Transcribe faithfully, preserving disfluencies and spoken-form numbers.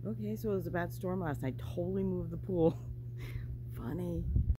Okay, so it was a bad storm last night. Totally moved the pool. Funny.